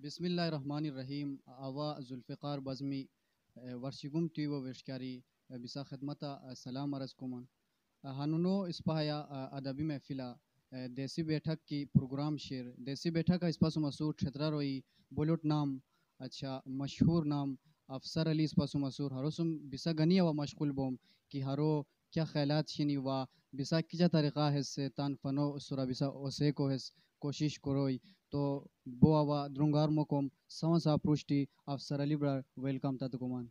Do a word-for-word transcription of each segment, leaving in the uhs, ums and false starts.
بسم الله الرحمن الرحیم. آوا ذوالفقار بزمی ورشگم توی و وشکاری بسا خدمتا سلام عرض کومن. ہنونو اسپایا ادبی محفلہ دیسی بیٹھک کی پروگرام شیر دیسی بیٹھک اسپاسو مسور چھترا روئی بولوٹ نام اچھا مشہور نام افسر علی اسپاسو مسور ہروسم بسا گنی و مشغول بوم کہ ہرو کیا خیالات شنی و بسا کیا طریقہ ہے سے تان فنو سورا بسا اوسے کو ہے کوشش کروئی تو بو آوا درنگار مکم سوان سا پروشٹی افسر علی برا ویلکم تا تکمان.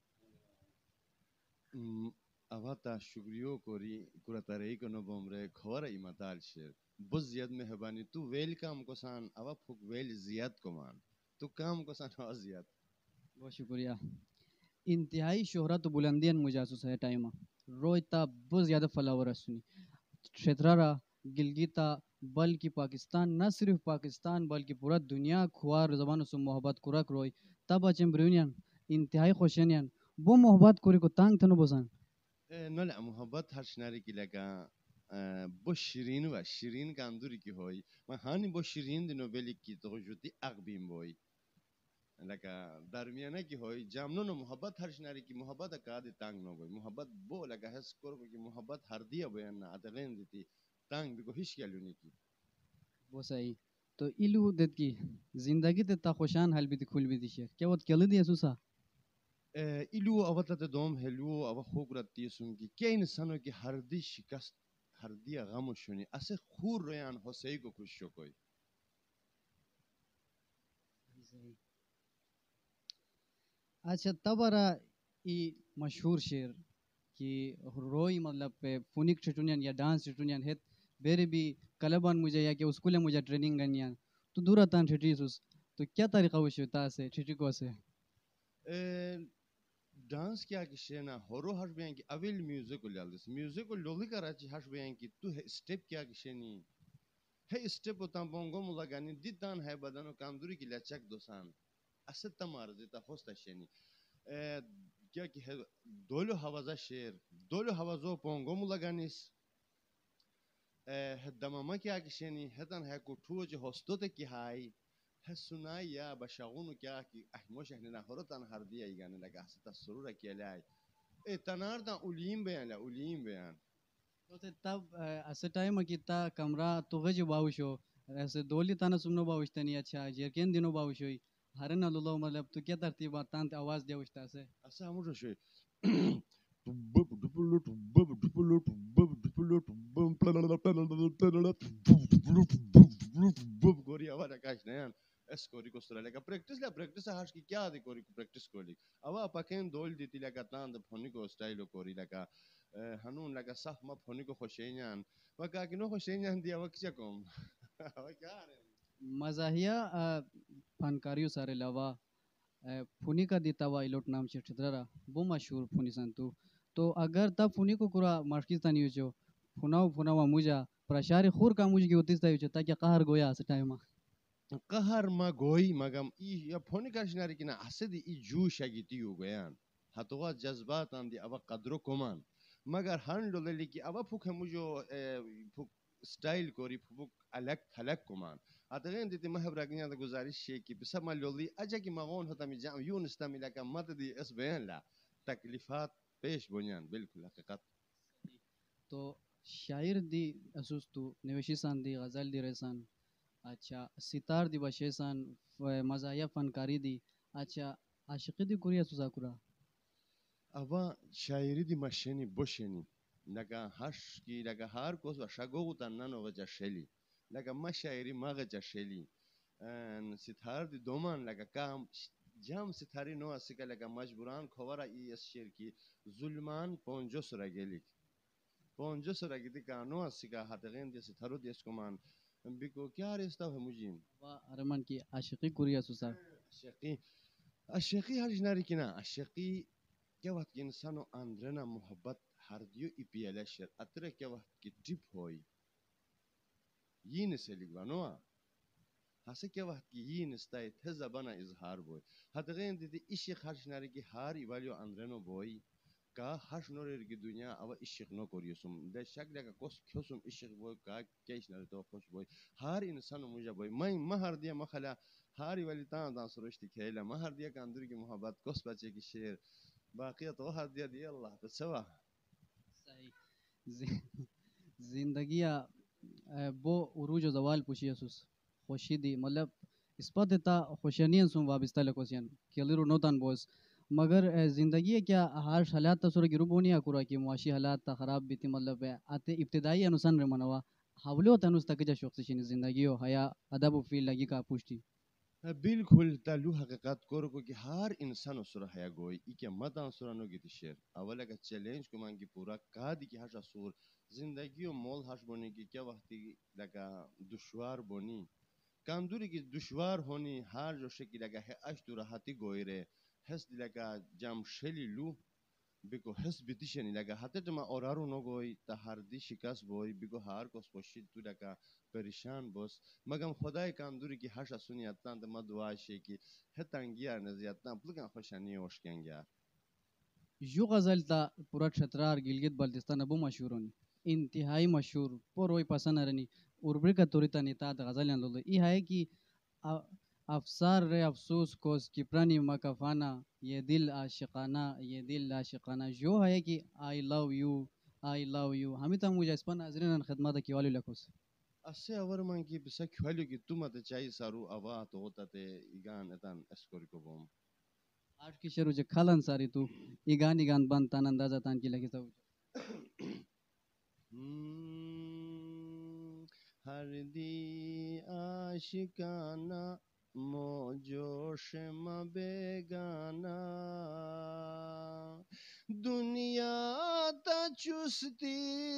اوتا شکریو کوری کورا تاریخ کو نبومرے کھورا ایماتال شیر بس زیاد مہربانی تو ویلکم کو سان اوا پھک ویل زیاد کو مان تو کام کو سان آواز زیاد. بہت شکریہ. انتہائی شہرت و بلندیاں مجاسوس ہے ٹائمہ رویتا بہت زیادہ فلاور رسونی چھترارا گلگیتا بلکہ پاکستان نہ صرف پاکستان بلکہ پورا دنیا کھوار زبانوں سے محبت کرک روئی تب اچھم بریونین انتہائی خوشینین وہ محبت کوری کو تانگ تھنو بسان. نولا محبت ہر شناری کی لگا بو شیرین و شیرین کا اندوری کی ہوئی ما ہانی بو شیرین دنو بیلی کی تو جوتی اقبیم بوئی لگا درمیانہ کی ہوئی جامنو نو محبت ہر شناری کی محبت اکادی تانگ نو گوئی محبت بو لگا حس کرو کی محبت ہر دیا بیان نا ادغین دیتی تانگ بھی کو ہش کیا لونی کی. وہ صحیح تو ایلو دیت کی زندگی تے خوشان حال بھی تی کھول بھی دی شیخ کیا وقت کل دی اسوسا ایلو اوتا تے دوم ہلو او خوک رتی سن کی کیا انسانو کی ہر دی شکست ہر دی غم شونی اسے خور ریان حسین کو خوش شو کوئی. اچھا تبارا ای مشہور شیر کہ روئی مطلب پہ فونک چٹونین یا ڈانس چٹونین ہے بیرے بھی کلبان مجھے یا کہ اسکولے مجھے ٹریننگ گنیان تو دورا تان چھٹی سوس تو کیا طریقہ وشو تا سے چھٹی کو سے ڈانس کیا کہ شینا ہورو ہش بیان کی اویل میوزک کو لیالدس میوزک کو لولی کراچی ہش بیان کی تو اسٹیپ کیا کہ شینی ہے اسٹیپ ہوتا بونگو ملگانی دیتان ہے بدنو کامدوری کی لچک دوسان اسد تمار دیتا خوستا شینی کیا کہ ہے دولو حوازہ شیر دولو حوازو بونگو ملگانیس ہے دماما کیا کہ شینی ہے تن ہے کٹھو جو ہوستو تے کی ہائی ہے سنائی یا بشاغونو کیا کہ احموش احنا ہورو تن ہر دیا ہی گانے لگا ستا سرورہ کیا لائے اے تنار دا اولیم بیان لیا اولیم بیان تو تے تب اسے ٹائم کی تا کمرہ تو غج باوشو ایسے دولی تانا سنو باوشتنی اچھا جرکین دنو باوشوئی ہرن اللہ مطلب تو کیا ترتیبات تان تے آواز دیا وشتا سے اسا ہمو جو شوئی بب ڈپلو بب ڈپلو بب ڈپلو بب گوری آواز اکاش نیان اس کوری کو سرا لگا پریکٹس لیا پریکٹس ہاش کی کیا دی کوری کو پریکٹس کولی اوا پکین دول دیتی لگا تان دا پھونی کو سٹائلو کوری لگا ہنون لگا صف ما پھونی کو خوشینیان وکا کنو خوشینیان دیا وکچا کوم کیا مزاحیہ فنکاریو سارے لوا فونی کا دیتا وا ایلوٹ نام سے چھترارا وہ مشہور فونی سنتو تو اگر تب فونی کو کرا مارکیز تانی ہوچو فناو فناو موجا پرشار خور کا موج کی ہوتیس تا ہوچو تاکہ قہر گویا اس ٹائم قہر ما گوئی مگم ای یا پھونی کا شناری کنا اسد ای جوش اگیتی ہو گیان ہتوا جذبات اندی اوا قدرو کمان مگر ہن لولی کی اوا پھک مجو پھک سٹائل کوری پھک الگ تھلک کمان اتغین دیتی محب رگنیا دا گزارش شے کی بسما لولی اجا کی مغون ہوتا می جام یون استمی لکا مد دی اس بیان لا تکلیفات پیش بنیان بالکل حقیقت. تو شاعر دی اسوس تو نوشی سان دی غزل دی رسان اچھا ستار دی بشیسان مزاحیہ فنکاری دی اچھا عاشقی دی کوری اسوسا کرا اوا شاعری دی مشینی بوشینی لگا ہش کی لگا ہار کوس و شگو تنن و جا شلی لگا ما شاعری ما جا شلی ستار دی دومان لگا کام جام ستاری نو اسکا لگا مجبوران کھورا ای اس شیر کی ظلمان پونجو سرا گیلیک پونجو سرا گیتی کانو اسکا ہتغین دی ستارو دی اس کمان بکو کیا رستا ہے مجین وا ارمان کی عاشقی کوری اسوسا عاشقی عاشقی ہر جناری کنا عاشقی کیا وقت انسانو اندرنا محبت ہر دیو ای پی ایل شر اترے کیا وقت کی ٹپ ہوئی یہ نسلی گوانوا ہاسے کیا وقت کی یہ نستای تھے زبانہ اظہار بوئی ہتغین دیتی عشق ہر جناری کی ہار ایوالیو اندرنو بوئی کا ہش نورر کی دنیا او عشق نو کوریسم دے شک لگا کوس کھوسم عشق بوئی کا کیش نہ تو خوش بوئی ہر انسان مجھے بوئی میں مہر دیا مخلا هاری ولی تان تان سرشتی کهلا ما هر دیا کاندوری کی محبت کس بچه کی شیر باقی تو هر دیا دی اللہ بسوا. صحیح. زی- زندگی بو عروج و زوال پوشی اسوس خوشی دی مطلب اسپت تا خوشیانین سون وابستہ لکوسین کیلرو نوتان بوس مگر اے، زندگی کیا ہارش حالات تا سورا گرو بونی اکورا کی معاشی حالات تا خراب بیتی مطلب ہے آتے ابتدائی انوسان رمانوا حولو تنوس تک جا شخص شین زندگی ہو حیا ادب و فیل لگی کا پوشتی. بالکل تلو حقیقت کورو کو کہ ہر انسان اسرا ہے گوئی ای کہ مدان سورا نو گیتی شیر اولا کا چیلنج کو مانگی پورا کا دی کی ہش اسور زندگی و مول ہش بونی کی کیا وقتی لگا دشوار بونی کاندوری کی دشوار ہونی ہر جو شکی لگا ہے اش تو راحتی گوئی رے حس دی لگا جام شلی لو بکو حس بیتیشنی لگا حتی جما اورارو نو گوئی تا ہر دی شکاس بوئی بکو ہر کوس پوشید تو لگا پریشان بوس مگم خدای کاندوری کی ہش اسونی اتان تا مدعا شی کی ہتانگیار نزی اتان پلگان خوشانی اوشکنگیار. یو غزل تا پورا چھترار گلگت بلتستان ابو مشہورونی انتہائی مشہور پوروئی پسند رنی اربری کا توریتا نیتا دا غزل لولو ای ہے کہ ا- افسار رے افسوس کوس کی پرانی مکفانہ یہ دل عاشقانہ یہ دل عاشقانہ جو ہے کہ آئی love you I love you ہمیں تو مجھے اس پر ناظرین خدمت کی والی لکھوس. اسے اور من کی بسا کھولیو کی تو مت چاہی سارو اوا تو ہوتا تے ایگان اتان اسکور کو بوم. آج کی شروع جو کھلن ساری تو ایگان ایگان بند تان اندازہ تان کی لگی تو ہم، ہر دی عاشقانہ موجوش ما بیگانہ دنیا تا چستی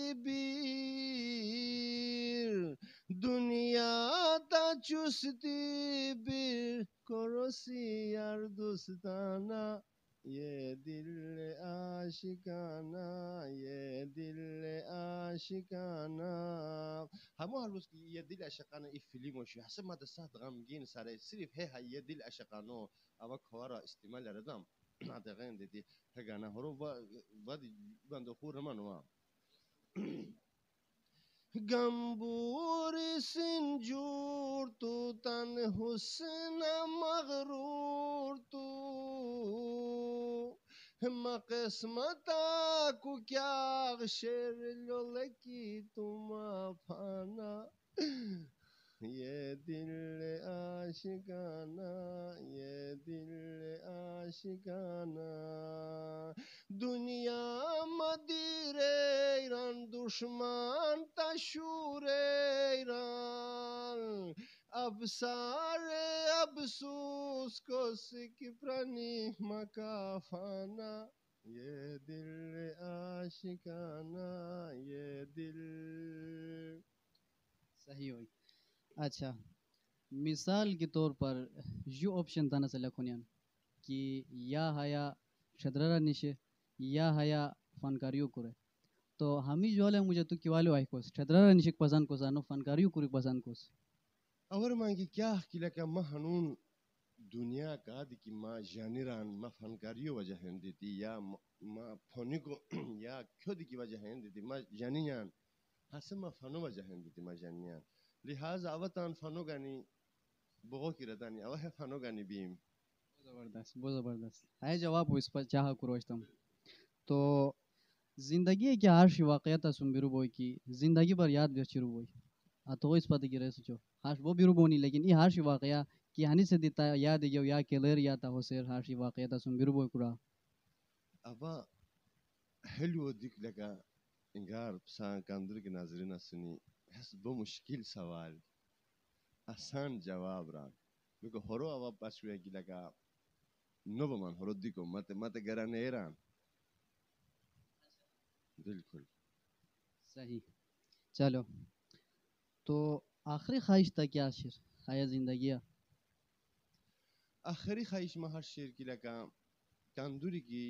بیر دنیا تا چستی بیر کرسی یار دوستانہ یہ دل عاشقانہ یہ دل عاشقانہ ہمو حلوس کی یہ دل عاشقانہ ای فیلم وشی حسب ما دسات غمگین سارے صرف ہے ہے یہ دل عاشقانو اوک خوارا استعمال ردم ناتے غین دیتی ہے گانا ہرو وادی بندو خور رمانوا گمبور سنجور تو تن حسن مغرور تو ما قسمتا کو کیا شیر لولکی تم پانا یہ دل عاشقانہ یہ دل عاشقانہ دنیا مدیر ایران دشمن تشور ایران افسار افسوس کو سکی پرانی مکافانہ یہ دل عاشقانہ یہ دل. صحیح ہوئی. اچھا مثال کے طور پر یو آپشن تھا نا سے لکھونیان کہ یا حیا شدرارا نشے یا حیا فنکاریو کرے تو ہمیں جو ہے مجھے تو کیوالو آئی کوس شدرارا نشک پسند کو سانو فنکاریو کری پسند کوس. اور مانگی کیا کی لکا ما ہنون دنیا کا دی کی ما جانیران ما فنکاریو وجہ ہن دیتی یا ما فونی کو یا کیو دی کی وجہ ہن دیتی ما جانیان حسن ما فنو وجہ ہن دیتی ما جانیان لہذا اوتان فنو گانی بغو کی ردانی اوہ ہے فنو گانی بیم. بہت زبردست بہت زبردست ہے جواب ہو اس پر چاہا کروشتم. تو زندگی کیا ہرش واقعیت سن بیرو بوئی کی زندگی پر یاد بھی شروع ہوئی تو اس پتہ کی رہ سوچو ہاش وہ بیرو بونی لیکن یہ ہرش واقعہ کی ہنی سے دیتا یاد گیو یا کلر یا تا حسیر ہرش واقعیت سن بیرو بوئی کرا ابا حلو دیکھ لگا انگار پسان کاندر کے ناظرین سنی حس بو مشکل سوال آسان جواب ران بکو ہرو ابا پاسوے کی لگا نو بمان ہرو دیکھو مت مت گرانے ایران بالکل صحیح. چلو تو آخری خواہش تھا کیا شیر خواہ زندگی آخری خواہش میں ہر شیر کی لگا کاندوری کی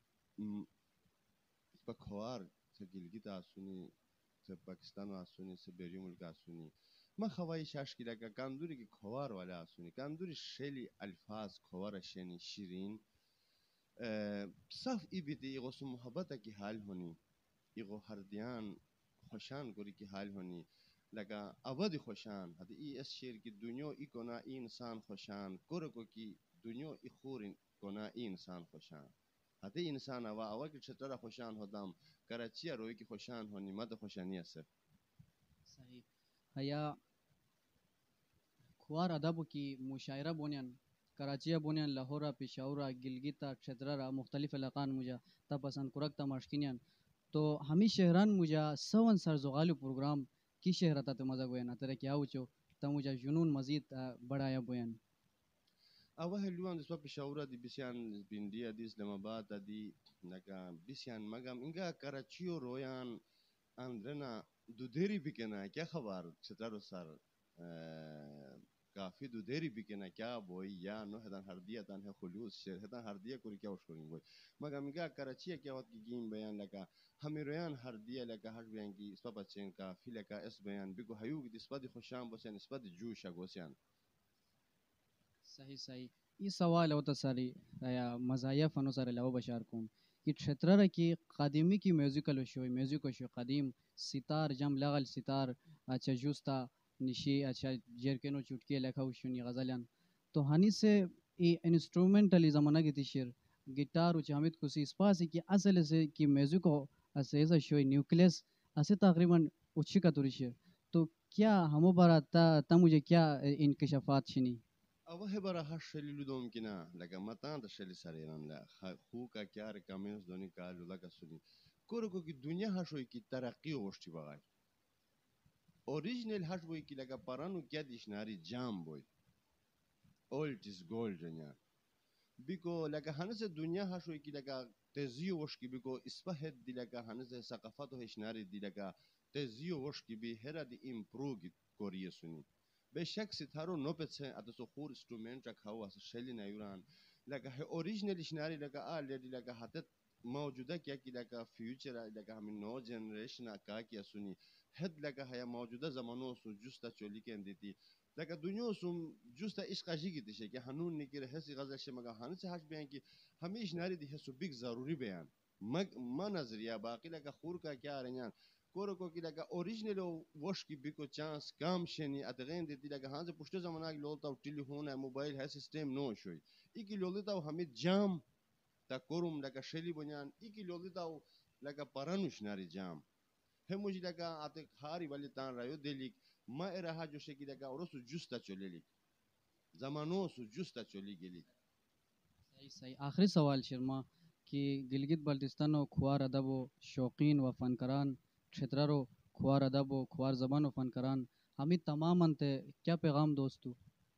بکھوار سے گلگت آسونی سے پاکستان آسونی سے بیری ملک آسونی ما خواہش آش کی لگا کاندوری کی کھوار والا آسونی کاندوری شیلی الفاظ کھوار شینی شیرین صف ای بیتی ایغو سو محبت کی حال ہونی ایغو ہردیان خوشان کوری کی حال ہونی لگا اود خوشان هذا ای اس شیر کی دنیا ای کنا ای انسان خوشان کرکو کی دنیا ای خور کنا ای انسان خوشان هذا انسان اوا اوا کی چتر خوشان هدام کراچی روی کی خوشان ہونی مد خوشانی است. صحیح. هيا خوار ادب کی مشاعرہ بونیان کراچی بونیان لاہورا پشاورا گلگتا چھترارا مختلف علاقان مجا تا پسند کرک تا مشکینیان تو ہمی شہران مجا سون سر زغالو پروگرام کی شہرتا تو مزہ گوینا ترے کیا وچو تا مجا جنون مزید بڑھایا بوین اوا هلوان دسپا پشاورا دی بسیان بندیا دی اسلام آباد دی نگا بسیان مگم انگا کراچیو رویان اندرنا دو دیری بکنا کیا خبر چھترارو سر کافی دو دیری بکنا کیا بوئی یا نو ہدان ہردیا تان ہے خلوص شیر ہدان ہردیا کوری کیا وشکرین بوئی مگا مگا کراچی کیا وقت کی گیم بیان لگا ہمیں رویان ہردیا لگا ہر بیان کی اسپا بچین کافی لگا اس بیان بگو حیو کی اسپا دی خوشان بسین اسپا دی جوشا گوسیان. صحیح صحیح. یہ سوال ہوتا ساری یا مزایا فنو سارے لو بشار کوم کہ چھترارا کی قدیمی کی میوزیکل شو میوزک شو قدیم ستار جم لغل ستار اچھا جوستا نشی اچھا جرکنو چٹکی لکھا شنی غزلیان تو ہنی سے ای انسٹرومنٹلی زمانہ کی تشیر گٹار و حمید کسی اسپاسی کی اصل سے کی میوزک ہو اسے ایسا شوی نیوکلیس اسے تقریباً اچھی کا توری شیر تو کیا ہمو بارا تا تا مجھے کیا انکشافات شنی اوه برا هر شلی لودوم کنا لگا متان تا شلی سریران لا خو کا کیا رکامنس دونی کالو لگا سنی کورکو کی دنیا هشوی کی ترقی وشتی بغای اوریجنل هشوی کی لگا پرانو کیا دیشناری جام بوی اولد از گولد جنیا بیکو لگا هنس دنیا هشوی کی لگا تزیو وشکی بیکو اسپهد دی لگا هنس ثقافت و هشناری دی لگا تزیو وشکی بی هرا دی امپروگ کوریه سنی به شک ستارو نو پتسه اتسو خور انسترومنت رکھاو اس شلی نیوران لگا ہے اوریجنل اشناری لگا آل دی لگا حتت موجودہ کیا کی لگا فیوچر لگا ہمیں نو جنریشن کا کیا سنی حد لگا ہے موجودہ زمانوں سو جستا چولی کے اندیتی لگا دنیا سو جستا عشق جی کی تشے کہ ہنون نکی رہے سی غزل شے مگا ہن سے ہش بیان کی ہمیں اشناری دی ہے سو بگ ضروری بیان مگ ما نظریہ باقی لگا خور کا کیا رہیان کورکو کی لگا اوریجنل وش کی بیکو چانس کام شنی اتغین دیتی لگا ہاں سے پشتے زمانہ کی لولتا ٹیلی فون ہے موبائل ہے سسٹم نو شوی ایکی لولتا ہمیں جام تا کورم لگا شلی بنیان ایکی لولتا لگا پرانوش ناری جام ہے مجھے لگا آتے کھاری والی تان رایو دلی ما ارہا جو شکی لگا اور سو جستا چلی لی زمانوں سو جستا چلی گلی. صحیح صحیح. آخری سوال شرما کہ گلگت بلتستان و کھوار ادب و شوقین و فنکران چھترارو کھوار ادب و کھوار زبان و فنکران ہمیں تمام انتے کیا پیغام دوستو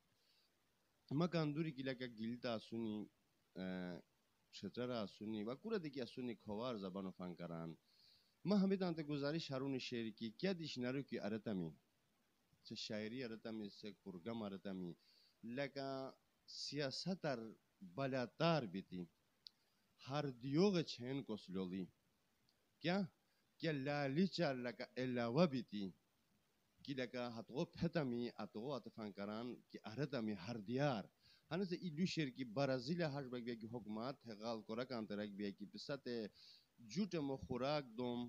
مکان دوری کی لگا گلتا سنی چھترارا سنی و کورا دیکھیا سنی کھوار زبان و فنکران ما ہمیں تانتے گزارش ہارون شعری کی کیا دیشنارو کی ارتمی سے شاعری ارتمی سے پرگم ارتمی لگا سیاستر بلاتار بیتی ہر دیوغ چھین کو سلولی کیا کیا لالیچا لگا علاوہ بیتی کی لگا ہتغو پھتمی اتغو اتفانکران کی ارتمی ہر دیار ہن سے ایلو شیر کی برازیل ہاش بگ کی حکومت ہے غال کو رکان ترک بیا کی پسات جوٹ مو خوراک دوم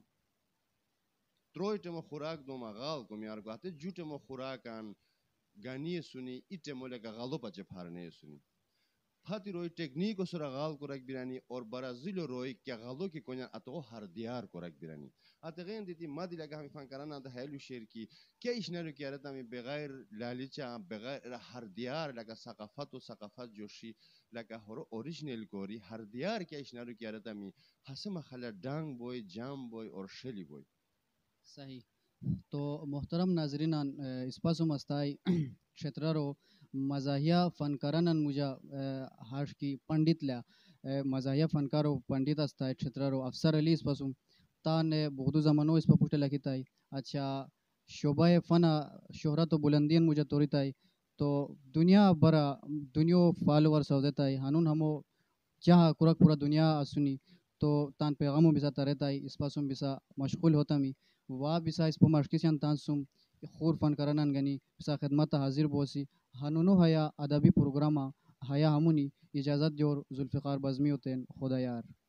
ترویٹ مو خوراک دوم غال کو میار کو ہتے جوٹ مو خوراکان گانی سنی ایٹ مو لگا غالو پچ پھارنے سنی پھاتی روی ٹیکنیک سر غال کو رک بیرانی اور برازیل روی کیا غالو کی کونا اتو ہر دیار کو رک بیرانی اتغین دیتی مادی لگا ہمیں فنکرانا دا ہیلو شیر کی کیا اشنارو کی ارتا میں بغیر لالیچا بغیر ہر دیار لگا ثقافت و ثقافت جوشی لگا ہورو اوریجنل کوری ہر دیار کیا اشنارو کی ارتا میں حسم خلا ڈانگ بوئی جام بوئی اور شلی بوئی. صحیح. تو محترم ناظرین اس پاسو مستائی چھترارو مزاحیہ فنکاران مجا ہاش کی پنڈت لیا مزاحیہ فنکارو پنڈت استائے چھترارو افسر علی اس پاسو تان بہدو زمانو اس پا پوچھتے لکھتائی اچھا شعبہ فن شہرت و بلندین مجھے توریتائی تو دنیا برا دنیا فالوور سو دیتائی ہنون ہمو چاہا کرک پورا دنیا سنی تو تان پیغامو بسا ترہتائی اس پاسو بسا مشغول ہوتا می وا بسا اس پا مشکسیان تان سم خور فن کرنان گنی بسا خدمت حاضر بوسی ہنونو حیا ادبی پروگراما حیا ہمونی اجازت جور ذوالفقار بزمی ہوتین خدا یار.